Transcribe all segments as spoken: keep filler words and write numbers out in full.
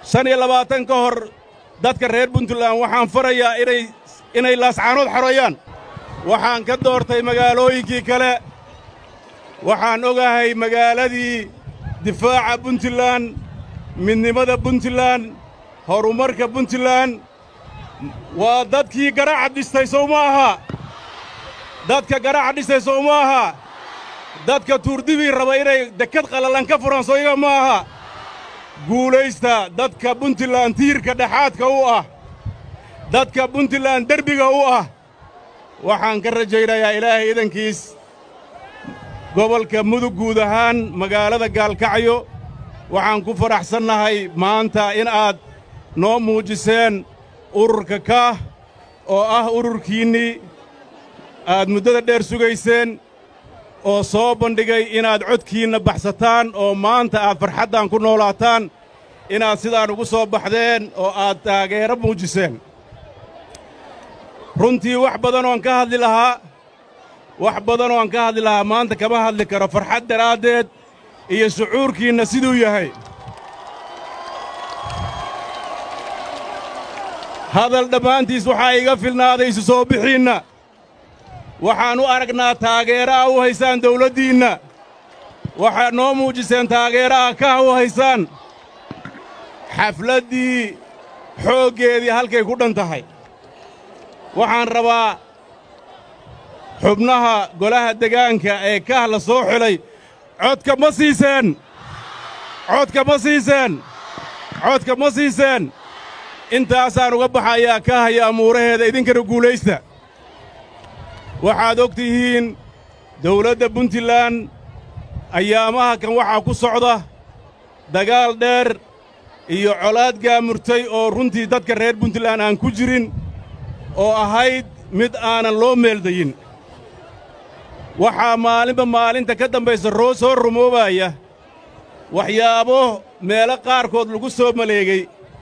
shan iyo labaatan ka hor dadka reer Puntland waxaan farayaa inay inay laascaanood xaroyaan waxaan ka doortay magaalooyinkii kale waxaan ogahay magaaladii difaaca Puntland midnimada Puntland horumarka Puntland waa dadkii garaaca dhistay Soomaaliya dadka garaaca dhistay Soomaaliya dadka tuurdibi raba inay dekad qalalan ka furan Soomaaliya maaha guulaysta dadka Puntland tiirka dhaxaadka u ah dadka Puntland derbiga u ah waxaan ka rajaynayaa Ilaahay idankiis gobolka mudug guud ahaan magaalada Gaalkacyo waxaan ku faraxsanahay maanta in aad noo muujiseen ururka ka oo ah ururkiinni aad muddada dheer sugayseen oo soo bandhigay inaad codkiinna baxsataan oo maanta aad farxaddan ku noolaataan inaad sidaan ugu soo baxdeen oo aad taageero muujiseen runtii wax badan oon ka hadli lahaa wax badan oon ka hadli lahaa maanta kama hadli karo farxad daraaddeed iyo shucuurkiinna siduu yahay hadal dhammaantiis waxaa iga filnaaday isu soo bixiinna waxaan u aragnaa taageeraha u haysaan dawladdiinna waxaad noo muujiseen taageeraha ka u haysaan xafladdii xooggeedii halkay ku dhan tahay waxaan rabaa xubnaha golaha degaanka ee kah la soo xilay codka ma siiseen codka ma siiseen codka ma siiseen intaasaan uga baxayaa kah iyo amuuraheeda idinkana guulaysta waxaad og tihiin dawladda Puntland ayaamaha kan waxaa ku socda dagaal dheer iyo colaad gaamurtay oo runtii dadka reer Puntland aan ku jirin oo ahayd mid aanan loo meeldayin waxaa maalinba maalinta ka dambaysa roo soo rumoobaya waxyaabo meelo qaarkood lagu soo maleegay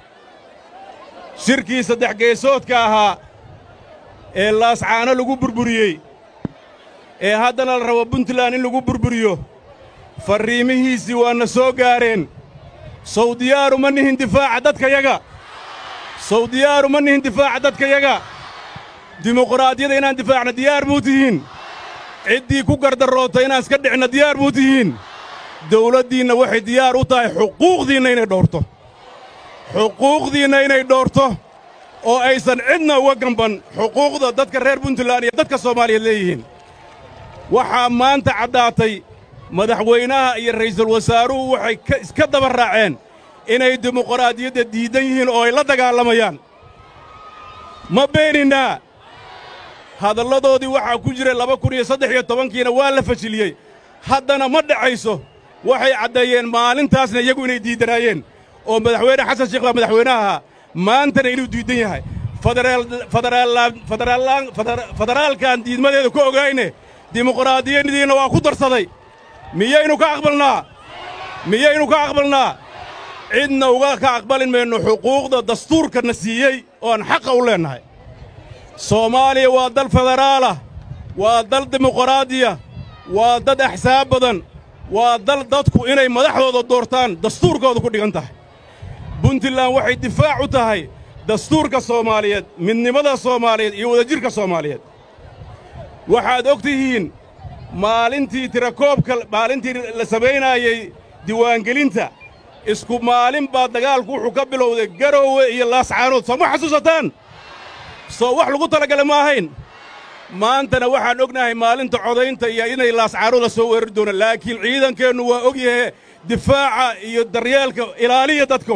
shirkii saddex geesoodka ahaa ee laascaano lagu burburiyey ee haddana la rabo Puntland in lagu burburiyo farriimihiisii waana soo gaareen sawdiyaaru ma nihin difaaca dadkayaga sawdiyaaru ma nihin difaaca dadkayaga dimuqraadiyada inaan difaacna diyaar muu tihiin ciddii ku gardaroota inaan iska dhicna diyaar muu tihiin dawladdiinna waxay diyaar u tahay xuquuqdiinna inay dhowrto xuquuqdiinna inay dhowrto oo aysan cidna uga gamban xuquuqda dadka reer Puntland iyo dadka Soomaaliyeed leeyihiin waxaa maanta caddaatay madaxweynaha iyo ra'iisul wasaaruhu waxay iska daba raaceen inay dimuqraadiyadda diidan yihiin oo ay la dagaalamayaan ma beeninaa hadalladoodii waxaa ku jiray laba kun iyo saddex iyo tobankiina waa la fashiliyey haddana ma dhacayso waxay caddeeyeen maalintaasna iyagu inay diidanaayeen oo madaxweyne xasan sheekh baa madaxweynaha maantana inuu diidan yahay federaalkan diidmadeeda ku ogayne dimuqraadiyadiina waa ku darsaday miyaynu ka aqbalnaa miyaynu ka aqbalnaa cidna uga ka aqbalin mayno xuquuqda dastuurkana siiyey oon xaqa u leennahay Soomaaliya waa dal federaalah waa dal dimuqraadiya waa dad axsaab badan waa dal dadku inay madaxdooda doortaan dastuurkooda ku dhigan tahay Puntland waxay difaac u tahay dastuurka Soomaaliyeed midnimada Soomaaliyeed iyo wadajirka Soomaaliyeed waxaad og tihiin maalintii tirakoobka maalintii la sameynayay diiwaangelinta isku maalin baa dagaalku wuxuu ka bilowday Garowe iyo Laascaanood soo ma xasuusataan soo wax lagu talagalay ma ahayn maantana waxaan ognahay maalinta codaynta iyo inay Laascaanood soo weerari doonaan laakiin ciidankeennu waa og yahay difaaca iyo daryeelka ilaaliya dadku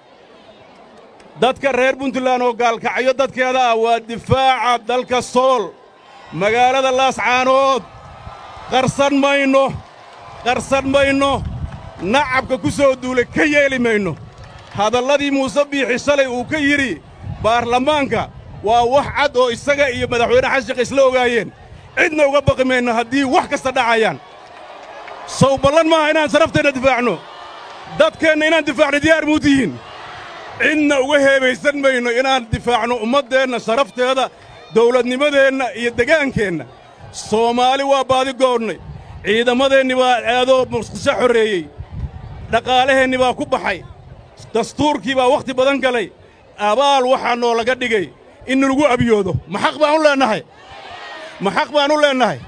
dadka reer Puntland oo Gaalkacyo dadkeeda ah waa difaaca dalka Sool magaalada Laascaanood qarsan mayno qarsan mayno nacabka ku soo duulay ka yeeli mayno hadalladii Muuse Biixi shalay uu ka yiri baarlamaanka waa wax cad oo isaga iyo madaxweyne xasan sheekh isla ogaayeen cidna uga baqi mayno haddii wax kasta dhacayaan sow ballan maaha inaan sharafteena difaacno dadkeenna inaan difaacno diyaar muu tihiin cidna uga heebaysan mayno inaan difaacno ummaddeenna sharafteeda dawladnimadeenna iyo degaankeenna Soomaali waa baadi goornay ciidamadeenni baa aadoo muqdisho xoreeyey dhaqaalaheenni baa ku baxay dastuurkii baa wakhti badan galay abaal waxaa noolaga dhigay in lagu abiyoodo ma xaq baan u leenahay ma xaq baan u leenahay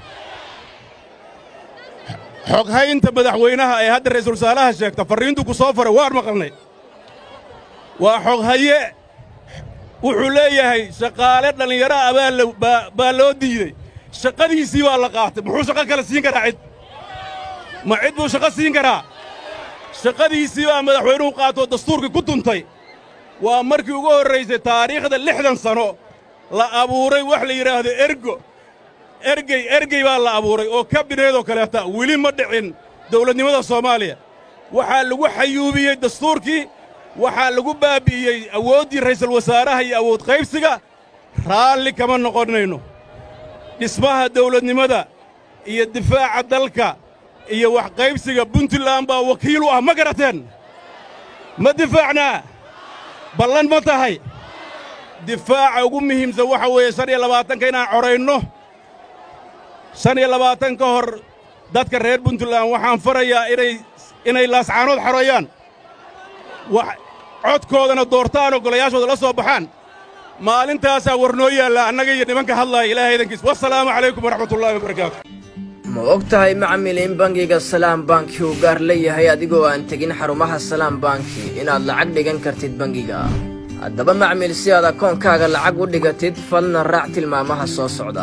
xoghaynta madaxweynaha ee hadda ra'iisul wasaaraha sheegta fariintu ku soo faray waan maqalnay waa xoghaye wuxuu leeyahay shaqaale dhallinyaro abaal baa loo diiday shaqadiisii baa la qaatay muxuu shaqo kale siin karaa cid ma cid buu shaqo siin karaa shaqadiisii baa madaxweynuhu qaatoo dastuurkii ku tuntay waa markii ugu horraysay taariikhda lixdan sano la abuuray wax la yidhaahdo ergo ergey ergey baa la abuuray oo kabineedoo kaleeta weli ma dhicin dawladnimada soomaaliya waxaa lagu xayuubiyey dastuurkii waxaa lagu baabi'iyey awooddii ra'iisul wasaaraha iyo awood qaybsiga raalli kama noqonnayno dhismaha dawladnimada iyo difaaca dalka iyo wax qaybsiga puntland baa wakiil u ah ma garateen ma difaacnaa ballan ma tahay difaaca ugu muhiimsan waxa weeye shan iyo labaatanka inaan corayno shan iyo labaatan ka hor dadka reer puntland waxaan farayaa inay inay laascaanood xaroyaan codkoodana doortaan oo golayaashooda la soo baxaan maalintaasaa war noo yaalla annaga iyo nimanka hadlaaya ilaahay idankiis wassalaamu calaykum waraxmatullaahi wabarakaatu ma og tahay macmil in bangiga salaam banki uu gaar leeyahay adigoo aan tegin xarumaha salaam banki inaad lacag dhigan kartid bangiga haddaba macmil si aad akoonkaaga lacag u dhigatid falna raac tilmaamaha soo socda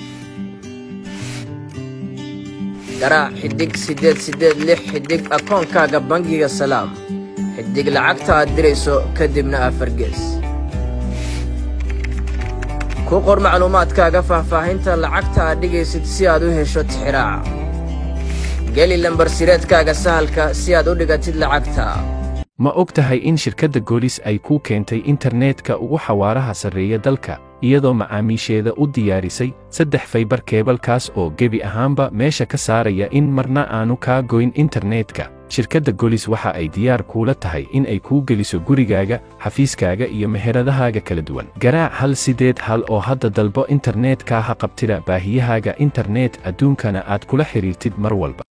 garaac xiddig siddeed siddeed lix xiddig akoonkaaga bangiga salaam xiddig lacagta aad dirayso kadibna afar gees ku qor macluumaadkaaga faahfaahinta lacagta aad dhigaysid si aad u hesho tixiraaca geli lambar sireedkaaga sahalka si aad u dhigatid lacagta ma og tahay in shirkadda goolis ay kuu keentay internetka ugu xawaaraha sarreeya dalka iyadoo macaamiisheeda u diyaarisay saddex faybar keebalkaas oo gebi ahaanba meesha ka saaraya in marna aanu kaa goyn internetka shirkadda goolis waxa ay diyaar kuula tahay in ay kuu geliso gurigaaga xafiiskaaga iyo meheradahaaga kala duwan garaac hal siddeed hal oo hadda dalbo internetka ha qabtida baahiyahaaga internet adduunkana aad kula xidhiirtid mar walba